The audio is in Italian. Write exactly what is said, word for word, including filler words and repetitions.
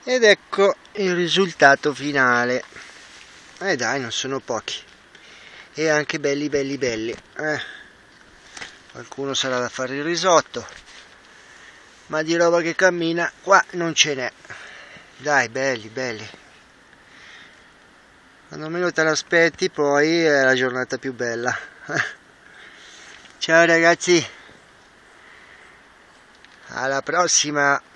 Ed ecco il risultato finale. Eh dai, non sono pochi. E anche belli belli belli. Eh. Qualcuno sarà da fare il risotto. Ma di roba che cammina qua non ce n'è. Dai, belli belli. Quando meno te l'aspetti poi è la giornata più bella. Ciao ragazzi. Alla prossima.